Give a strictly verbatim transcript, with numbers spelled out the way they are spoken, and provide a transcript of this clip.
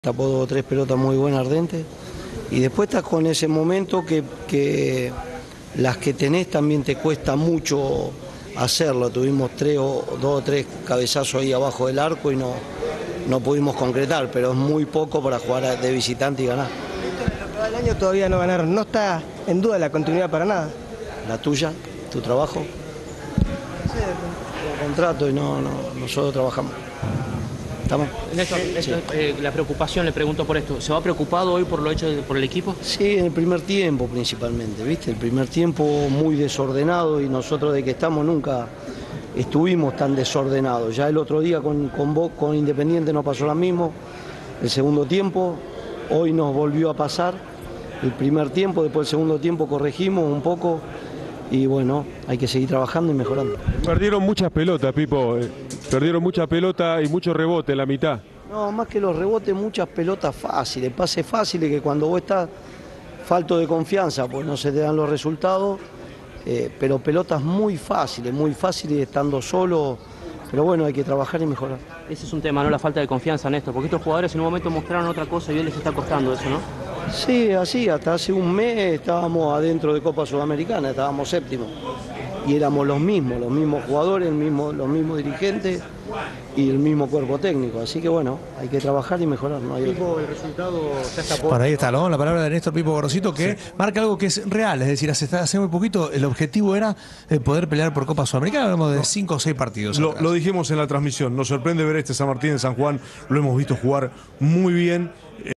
Tapó dos o tres pelotas muy buenas ardentes y después estás con ese momento que, que las que tenés también te cuesta mucho hacerlo. Tuvimos tres o, dos o tres cabezazos ahí abajo del arco y no, no pudimos concretar, pero es muy poco para jugar de visitante y ganar. Todo el año todavía no ganaron, no está en duda la continuidad para nada. La tuya, tu trabajo, el contrato y no, no, nosotros trabajamos. ¿Estamos? Néstor, Néstor, sí. eh, la preocupación, le pregunto por esto, ¿se va preocupado hoy por lo hecho de, por el equipo? Sí, en el primer tiempo principalmente, ¿viste? El primer tiempo muy desordenado y nosotros de que estamos nunca estuvimos tan desordenados. Ya el otro día con, con, con Independiente nos pasó lo mismo, el segundo tiempo, hoy nos volvió a pasar el primer tiempo, después el segundo tiempo corregimos un poco y bueno, hay que seguir trabajando y mejorando. Perdieron muchas pelotas, Pipo. Perdieron mucha pelota y mucho rebote en la mitad. No, más que los rebotes, muchas pelotas fáciles, pases fáciles que cuando vos estás falto de confianza, pues no se te dan los resultados, eh, pero pelotas muy fáciles, muy fáciles estando solo, pero bueno, hay que trabajar y mejorar. Ese es un tema, ¿no? La falta de confianza, Néstor, porque estos jugadores en un momento mostraron otra cosa y hoy les está costando eso, ¿no? Sí, así, hasta hace un mes estábamos adentro de Copa Sudamericana, estábamos séptimos. Y éramos los mismos, los mismos jugadores, el mismo, los mismos dirigentes y el mismo cuerpo técnico. Así que bueno, hay que trabajar y mejorar. No hay Pipo, el resultado ya está por... Por ahí está, ¿no? La palabra de Néstor Pipo Gorosito, que sí. Marca algo que es real, es decir, hace, hace muy poquito el objetivo era poder pelear por Copa Sudamericana, hablamos de cinco o seis partidos. Lo, lo dijimos en la transmisión, nos sorprende ver este San Martín en San Juan, lo hemos visto jugar muy bien.